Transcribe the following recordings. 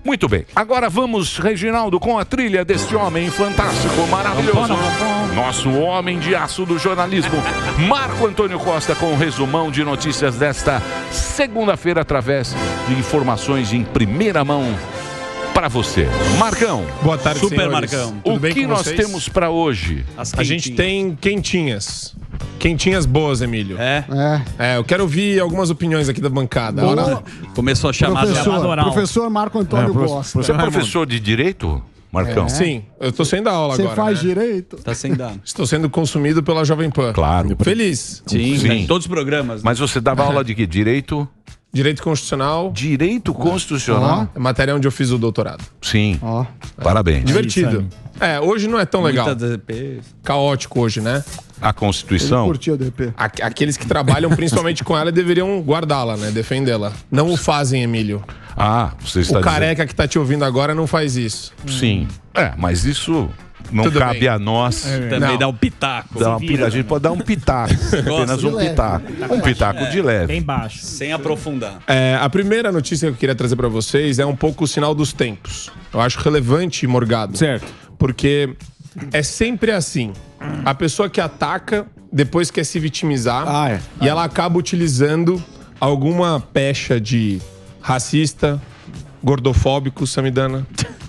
Muito bem. Agora vamos, Reginaldo, com a trilha deste homem fantástico, maravilhoso. Nosso homem de aço do jornalismo, Marco Antônio Costa, com o resumão de notícias desta segunda-feira, através de informações em primeira mão para você. Marcão. Boa tarde, Super senhores. Marcão. O que nós temos para hoje? A gente tem quentinhas. Quentinhas boas, Emílio. Eu quero ouvir algumas opiniões aqui da bancada. Começou a chamar Professor Marco Antônio Costa. Você é professor de direito, Marcão? Sim, eu estou sem dar aula agora. Você faz direito? Tá sem dar. Estou sendo consumido pela Jovem Pan. Claro. Feliz. Sim. Em todos os programas. Mas você dava aula de quê? Direito? Direito Constitucional. Direito Constitucional? É matéria onde eu fiz o doutorado. Sim. Parabéns. Divertido. Hoje não é tão legal. Caótico hoje, né? A Constituição? Curtiu o DP. Aqueles que trabalham principalmente com ela deveriam guardá-la, né? Defendê-la. Não o fazem, Emílio. Você está o careca que tá te ouvindo agora não faz isso. Sim. Mas isso não Tudo cabe bem. a nós. Também dá um pitaco. A gente pode dar um pitaco. Apenas um pitaco. Um pitaco de leve. Bem baixo. Sem aprofundar. A primeira notícia que eu queria trazer pra vocês é um pouco o sinal dos tempos. Eu acho relevante, Morgado. Certo. Porque é sempre assim. A pessoa que ataca, depois quer se vitimizar. E ela acaba utilizando alguma pecha de racista, gordofóbico, Samidana,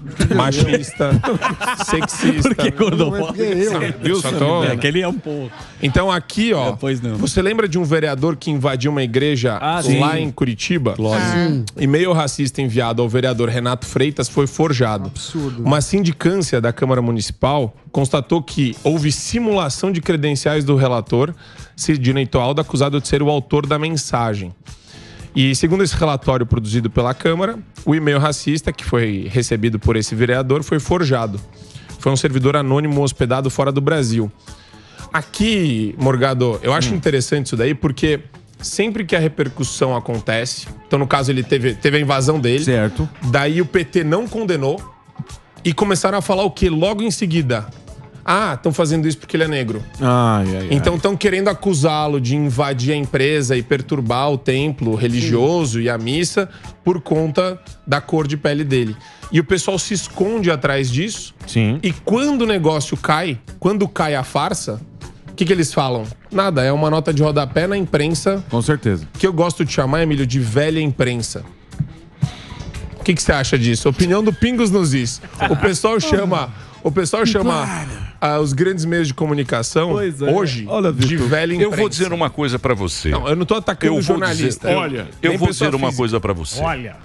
machista, sexista. Por que gordofóbico? Viu? Só tô... Aquele é um pouco. Então aqui, ó, Pois não. você lembra de um vereador que invadiu uma igreja sim. lá em Curitiba? E-mail racista enviado ao vereador Renato Freitas foi forjado. Absurdo. Uma sindicância da Câmara Municipal constatou que houve simulação de credenciais do relator, Sidney Toaldo, acusado de ser o autor da mensagem. E segundo esse relatório produzido pela Câmara, o e-mail racista que foi recebido por esse vereador foi forjado. Foi um servidor anônimo hospedado fora do Brasil. Aqui, Morgado, eu acho interessante isso daí porque sempre que a repercussão acontece, então no caso ele teve a invasão dele, Certo. daí o PT não condenou e começaram a falar o quê? Logo em seguida. Estão fazendo isso porque ele é negro. Então estão querendo acusá-lo de invadir a empresa e perturbar o templo religioso e a missa por conta da cor de pele dele. E o pessoal se esconde atrás disso. Sim. E quando o negócio cai, quando cai a farsa, o que eles falam? Nada, é uma nota de rodapé na imprensa. Com certeza. Que eu gosto de chamar, Emílio, de velha imprensa. O que você acha disso? Opinião do Pingos nos Is. O pessoal chama os grandes meios de comunicação hoje de velha imprensa. Eu vou dizer uma coisa pra você. Não, eu não tô atacando o jornalista. Eu vou dizer uma coisa pra você.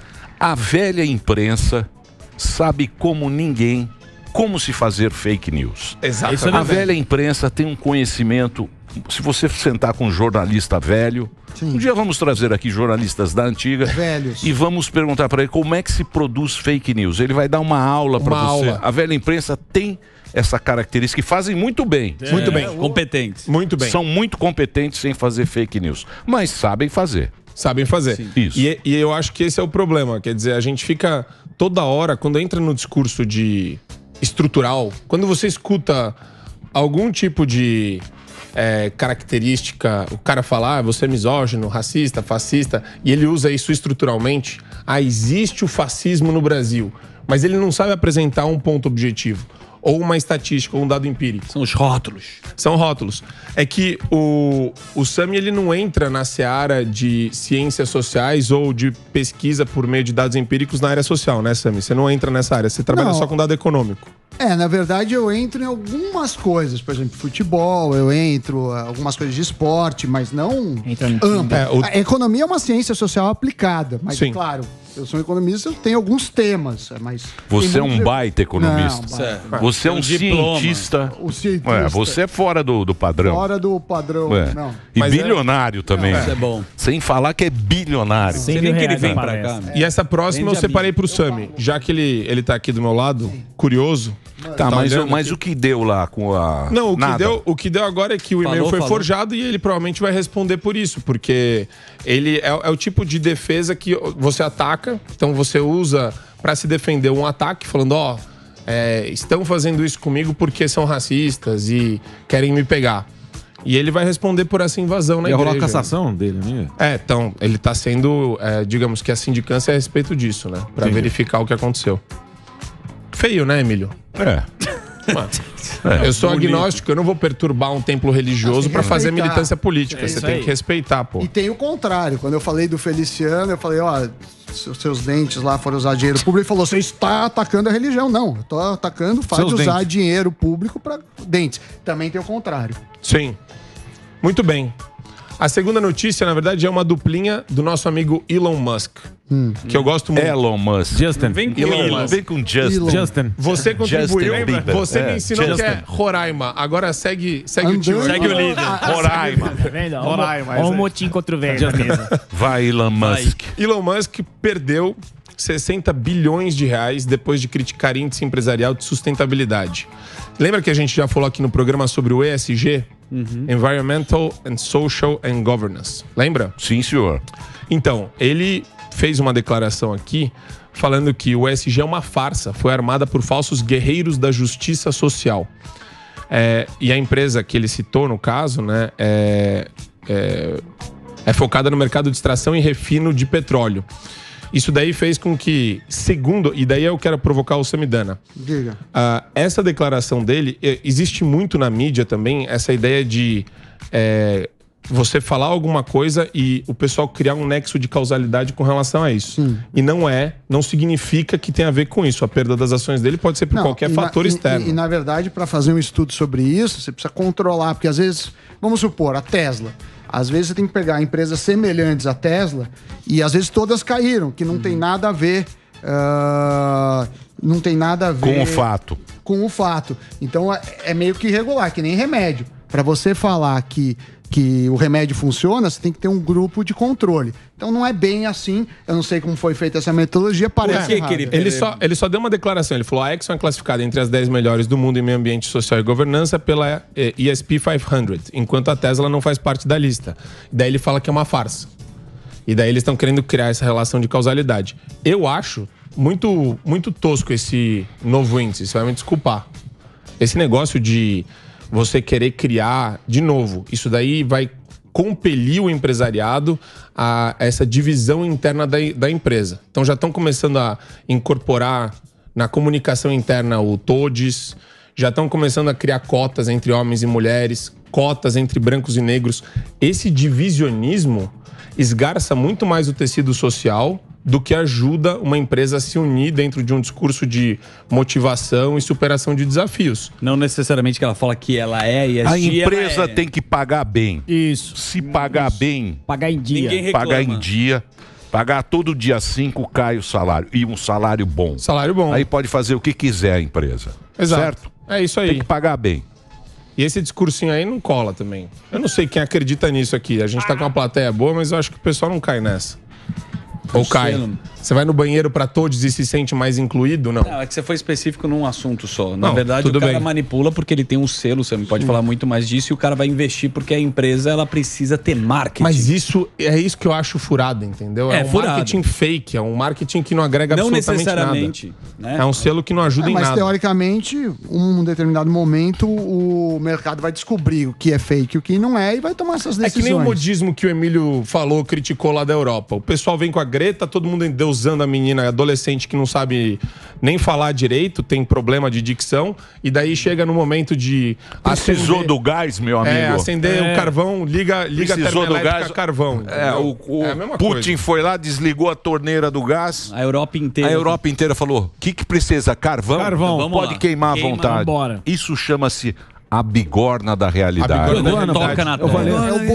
A velha imprensa sabe como ninguém como se fazer fake news. Exatamente. A velha imprensa tem um conhecimento. Se você sentar com um jornalista velho, um dia vamos trazer aqui jornalistas da antiga Velhos. e vamos perguntar para ele como é que se produz fake news. Ele vai dar uma aula para você. aula. A velha imprensa tem essa característica e fazem muito bem. Muito bem. Competentes. Muito bem. São muito competentes em fazer fake news, mas sabem fazer. Sabem fazer. Isso. E eu acho que esse é o problema. Quer dizer, a gente fica toda hora, quando entra no discurso de estrutural, quando você escuta algum tipo de característica, o cara falar, você é misógino, racista, fascista, e ele usa isso estruturalmente, existe o fascismo no Brasil, mas ele não sabe apresentar um ponto objetivo, ou uma estatística, ou um dado empírico. São os rótulos. São rótulos. É que o Sami, ele não entra na seara de ciências sociais ou de pesquisa por meio de dados empíricos na área social, né, Sami? Você não entra nessa área, você trabalha só com dado econômico. Na verdade eu entro em algumas coisas, por exemplo, futebol, eu entro algumas coisas de esporte, mas não ampla. A economia é uma ciência social aplicada, mas Sim. claro, eu sou economista, eu tenho alguns temas, mas... Você é um baita economista. Não, você é um cientista. O cientista. Você é fora do padrão. Fora do padrão, não. E Mas bilionário também. Isso é bom. Sem falar que é bilionário. Sei nem que ele vem pra cá. Né? E essa próxima eu separei pro Sami, já que ele tá aqui do meu lado, curioso. Tá, mas o que deu lá com a... Não, Nada. o que deu agora é que o e-mail foi forjado e ele provavelmente vai responder por isso, porque ele é o tipo de defesa que você ataca, então você usa pra se defender um ataque, falando, estão fazendo isso comigo porque são racistas e querem me pegar. E ele vai responder por essa invasão na igreja. Ia rolar a cassação dele, né? Então, ele tá sendo, digamos que a sindicância é a respeito disso, né? Pra verificar o que aconteceu. Feio, né, Emílio? Eu sou agnóstico, eu não vou perturbar um templo religioso pra fazer militância política. Você tem que respeitar, pô. E tem o contrário. Quando eu falei do Feliciano, eu falei, seus dentes lá foram usar dinheiro público. Ele falou, você está atacando a religião. Não, eu tô atacando o fato de usar dinheiro público pra dentes. Também tem o contrário. Sim. Muito bem. A segunda notícia, na verdade, é uma duplinha do nosso amigo Elon Musk. Que eu gosto muito. Elon Musk. Justin. Vem com Justin. Justin. Você contribuiu. Você me ensinou Justin. que é Roraima. Agora segue o tio. Segue o líder. Roraima. Tá vendo? Olha o motim contra o velho na mesa. Vai, Elon Musk. Elon Musk perdeu 60 bilhões de reais depois de criticar índice empresarial de sustentabilidade. Lembra que a gente já falou aqui no programa sobre o ESG? Environmental and Social and Governance. Lembra? Sim, senhor. Então, ele fez uma declaração aqui falando que o ESG é uma farsa, foi armada por falsos guerreiros da justiça social. E a empresa que ele citou, no caso, né, é focada no mercado de extração e refino de petróleo. Isso daí fez com que, e daí eu quero provocar o Samidana. Diga. Essa declaração dele, existe muito na mídia também essa ideia de você falar alguma coisa e o pessoal criar um nexo de causalidade com relação a isso. Sim. E não significa que tem a ver com isso. A perda das ações dele pode ser por qualquer fator externo. E na verdade, para fazer um estudo sobre isso, você precisa controlar, porque às vezes, vamos supor, a Tesla. Às vezes você tem que pegar empresas semelhantes à Tesla e às vezes todas caíram, que não tem nada a ver. Não tem nada a ver com o fato. Então é meio que irregular, que nem remédio. Para você falar que o remédio funciona, você tem que ter um grupo de controle. Então não é bem assim. Eu não sei como foi feita essa metodologia, parece errado. Ele só deu uma declaração. Ele falou: a Exxon é classificada entre as 10 melhores do mundo em meio ambiente social e governança pela ESP 500, enquanto a Tesla não faz parte da lista. Daí ele fala que é uma farsa. E daí eles estão querendo criar essa relação de causalidade. Eu acho muito, muito tosco esse novo índice. Você vai me desculpar. Esse negócio de você querer criar, de novo, isso daí vai compelir o empresariado a essa divisão interna da empresa. Então já estão começando a incorporar na comunicação interna o TODES, já estão começando a criar cotas entre homens e mulheres, cotas entre brancos e negros. Esse divisionismo esgarça muito mais o tecido social do que ajuda uma empresa a se unir dentro de um discurso de motivação e superação de desafios. Não necessariamente que ela fala que ela é ESG. A empresa tem que pagar bem. Isso. Se pagar bem... Pagar em dia. Ninguém reclama. Pagar em dia. Pagar todo dia 5 cai o salário. E um salário bom. Salário bom. Aí pode fazer o que quiser a empresa. Exato. Certo? É isso aí. Tem que pagar bem. E esse discursinho aí não cola também. Eu não sei quem acredita nisso aqui. A gente tá com uma plateia boa, mas eu acho que o pessoal não cai nessa. Ou cai. Você vai no banheiro pra todos e se sente mais incluído? Não. Não, é que você foi específico num assunto só. Na verdade, o cara manipula porque ele tem um selo, você não pode falar muito mais disso, e o cara vai investir porque a empresa ela precisa ter marketing. Mas isso que eu acho furado, entendeu? É um furado. Marketing fake, é um marketing que não agrega absolutamente necessariamente, nada. Né? É um selo que não ajuda em nada. Mas teoricamente, um determinado momento, o mercado vai descobrir o que é fake e o que não é e vai tomar essas decisões. É que nem o modismo que o Emílio falou, criticou lá da Europa. O pessoal vem com a Greta, todo mundo endeusando a menina adolescente que não sabe nem falar direito, tem problema de dicção, e daí chega no momento de... Precisou do gás, meu amigo. Acender o carvão, liga a termoelétrica gás, carvão. O Putin foi lá, desligou a torneira do gás. A Europa inteira. A Europa inteira falou, o que precisa? Carvão? Carvão. Pode queimar à vontade. Vambora. Isso chama-se a bigorna da realidade. Toca na tela.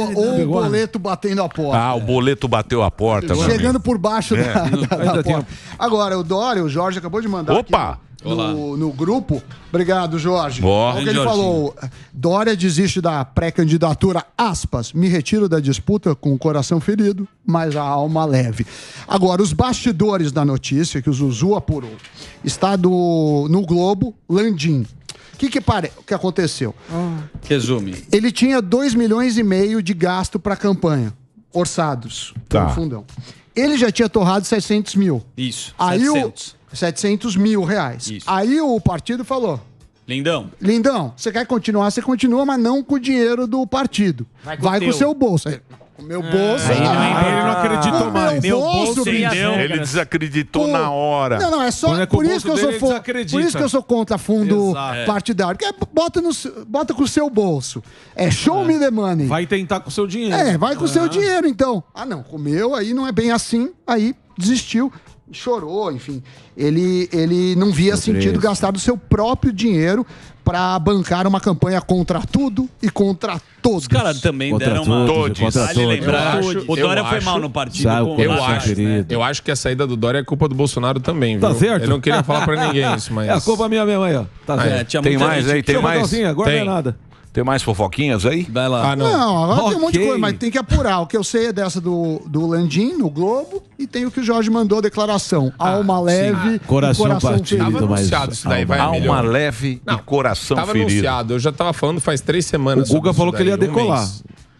O boleto batendo a porta. O boleto bateu a porta. Chegando por baixo da porta. Agora, o Dória, o Jorge acabou de mandar Opa! Aqui no grupo. Obrigado, Jorge. Boa. O que ele falou, Dória desiste da pré-candidatura, aspas, me retiro da disputa com o coração ferido, mas a alma leve. Agora, os bastidores da notícia, que o Zuzu apurou, está no Globo, Landim. O que aconteceu? Resume. Ele tinha 2,5 milhões de gasto para a campanha, orçados pelo fundão. Ele já tinha torrado 600 mil. Isso, aí 700 mil reais. Isso. Aí o partido falou, Lindão, você quer continuar, você continua, mas não com o dinheiro do partido. Vai com o seu bolso. O meu bolso... Ele não acreditou mais. Meu bolso, bicho. Ele desacreditou na hora. Não, é só por isso que eu sou por isso que eu sou contra fundo partidário. Porque bota com o seu bolso. Show me the money. Vai tentar com o seu dinheiro. Vai com o seu dinheiro, então. Não, com o meu aí não é bem assim. Aí desistiu, chorou, enfim. Ele não via sentido gastar do seu próprio dinheiro para bancar uma campanha contra tudo e contra todos. Os caras também deram uma... Vale lembrar, o Dória foi mal no partido. Eu acho que a saída do Dória é culpa do Bolsonaro também. Tá certo. Eu não queria falar pra ninguém isso, mas... É a culpa minha mesmo aí, ó. Tá certo. Tem mais aí? Tem mais? Agora não é nada. Tem mais fofoquinhas aí? Vai lá. Não, agora tem um monte de coisa, mas tem que apurar. O que eu sei é dessa do Landim, no Globo, e tem o que o Jorge mandou, declaração. Alma leve, coração partido. Tava anunciado isso daí, vai Alma leve e coração ferido. Tava anunciado, eu já tava falando faz 3 semanas. O Guga falou que ele ia decolar.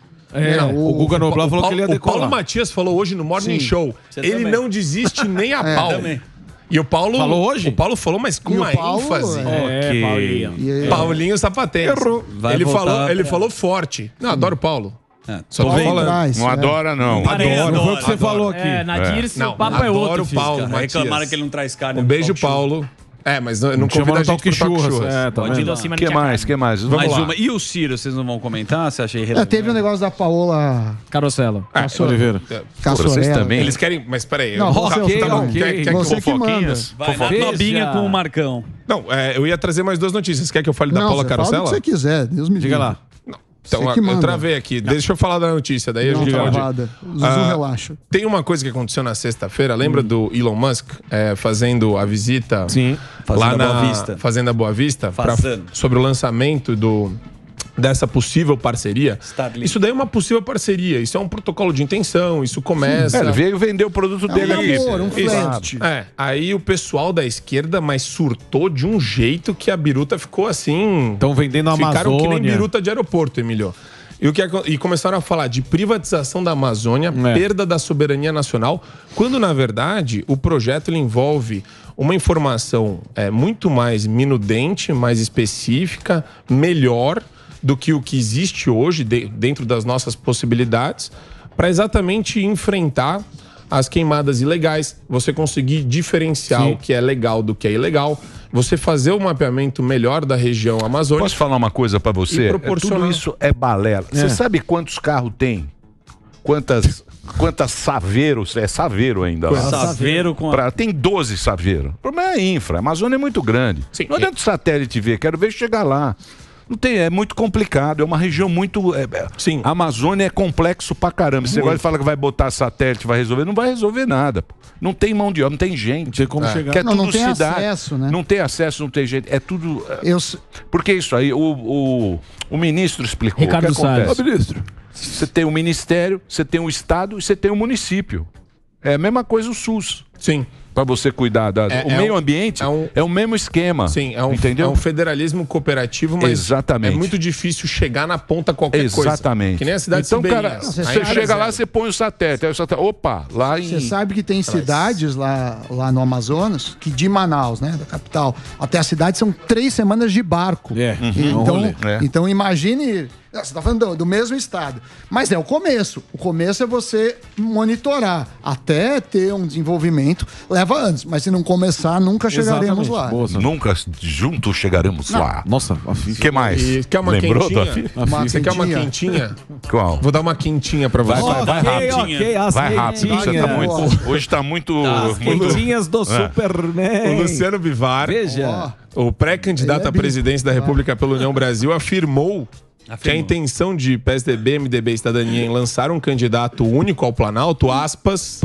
O Guga Noblar falou que ele ia decolar. O Paulo Matias falou hoje no Morning Show. Ele não desiste nem a pau. E o Paulo falou hoje? O Paulo falou, mas com uma ênfase. Paulinho Sapatense. Errou. Ele falou forte. Não, adoro o Paulo. Só tô falando. Não adora, não. Adoro. Foi o que você falou aqui. Na Dirce, o papo é outro. Adoro o Paulo. Reclamaram que ele não traz carne. Um beijo, Paulo. Mas não convida a gente pro Talk Churras. Que mais? Mais uma. E o Ciro, vocês não vão comentar? Você acha irrelevante? Teve um negócio da Paola Carosella. Oliveira. Vocês também. Eles querem... Mas peraí. Não, quer que você que manda. Vai na Nobinha com o Marcão. Não, eu ia trazer mais 2 notícias. Quer que eu fale da Paola Carosella? Fala o que você quiser. Deus me livre. Diga lá. Então, eu travei aqui. Deixa eu falar da notícia, daí a gente pode... relaxa. Tem uma coisa que aconteceu na sexta-feira. Lembra do Elon Musk fazendo a visita lá na Fazenda Boa Vista sobre o lançamento dessa possível parceria? Starlink. Isso daí é uma possível parceria. Isso é um protocolo de intenção. Isso começa... Ele veio vender o produto dele aqui. Um flat. Aí o pessoal da esquerda surtou de um jeito que a biruta ficou assim... Estão vendendo a Amazônia. Ficaram que nem biruta de aeroporto, Emílio. E começaram a falar de privatização da Amazônia, perda da soberania nacional, quando, na verdade, o projeto ele envolve uma informação muito mais minudente, mais específica, melhor do que o que existe hoje dentro das nossas possibilidades, para exatamente enfrentar as queimadas ilegais, você conseguir diferenciar o que é legal do que é ilegal, você fazer o mapeamento melhor da região amazônica. Posso falar uma coisa para você? Tudo isso é balela. Você sabe quantos carros tem? Quantas saveiros? É saveiro ainda lá. Saveiro com Tem 12 saveiros. O problema é infra. A Amazônia é muito grande. Não adianta o satélite ver. Quero ver chegar lá. Não tem, é muito complicado, é uma região muito... A Amazônia é complexo pra caramba. Você agora fala que vai botar satélite, vai resolver, não vai resolver nada. Não tem mão de obra, não tem gente. Não tem como chegar. Não tem acesso, né? Não tem acesso, não tem jeito. É tudo... Porque isso aí, o ministro explicou. Ricardo Salles. Ministro, você tem o ministério, você tem o estado e você tem o município. É a mesma coisa o SUS. Sim. Para você cuidar o meio ambiente é o mesmo esquema. Sim, entendeu? É um federalismo cooperativo, mas exatamente. É muito difícil chegar na ponta qualquer coisa. Exatamente. Que nem a cidade então, cara, você chega lá, você põe o satélite. Aí o satélite lá em... Você sabe que tem cidades lá no Amazonas, que de Manaus, né, da capital, até a cidade são 3 semanas de barco. Então imagine... Você está falando do mesmo estado. Mas é o começo. O começo é você monitorar. Até ter um desenvolvimento, leva anos. Mas se não começar, nunca chegaremos lá. Nunca juntos chegaremos lá. Nossa, o que mais? Quer uma Lembrou quentinha? Você quer uma quentinha? Qual? Vou dar uma quentinha pra você. Vai rápido. Vai rápido. Você tá muito, hoje tá muito... Quentinhas do Superman. O Luciano Bivar, o pré-candidato à presidência da República pela União Brasil, afirmou que a intenção de PSDB, MDB e Cidadania em lançar um candidato único ao Planalto, aspas,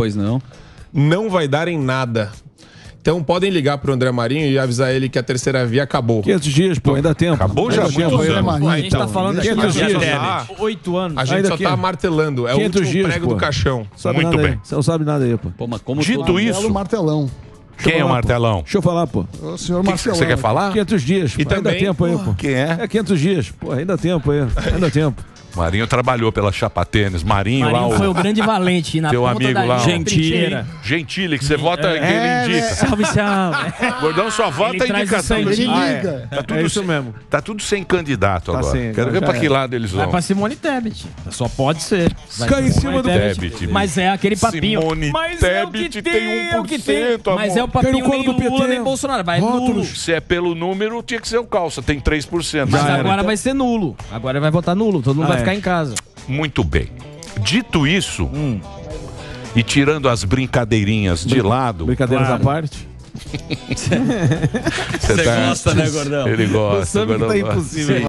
não vai dar em nada. Então podem ligar pro André Marinho e avisar ele que a terceira via acabou. 500 dias, pô, ainda tem tempo. Acabou já? A gente tá falando aqui 500 dias. 8 anos. A gente só tá martelando. É o último prego do caixão. Muito bem. Você não sabe nada aí, pô. Dito isso... martelão. Quem é o Martelão? Deixa eu falar, pô. O senhor Marcelão. Você quer falar? 500 dias. E Pô, ainda também, dá tempo aí, pô. Quem é? 500 dias. Pô, ainda dá tempo aí. Ainda dá tempo. Marinho trabalhou pela Chapa Tênis. Marinho lá, Marinho foi o grande valente na teu ponta amigo da lá, Gentili. Gentili, que você vota que ele indica. Salve, salve. Gordão só vota Ele traz indicação o do sangue. Liga. Tá tudo É isso sem- mesmo. Tá tudo sem candidato Tá agora. sem, Quero ver já pra que era. lado eles Vai vão. pra Simone Tebet. Só pode ser. Vai Cai pra em Simone cima do Tebet. Mas é aquele papinho. Simone Mas é o que Tebet tem é o que tem. 1%, Mas amor. é o papinho Cai no colo nem do PT. Lula nem Bolsonaro. Vai nulo. Se é pelo número, tinha que ser o calça. Tem 3%. Mas era, agora então. vai ser nulo. Agora vai votar nulo. Todo mundo vai ficar em casa. Muito bem. Dito isso, e tirando as brincadeirinhas de lado, Brincadeiras à parte. você gosta, né, Gordão? Ele gosta. Sabe que tá Gordão. impossível. Sim.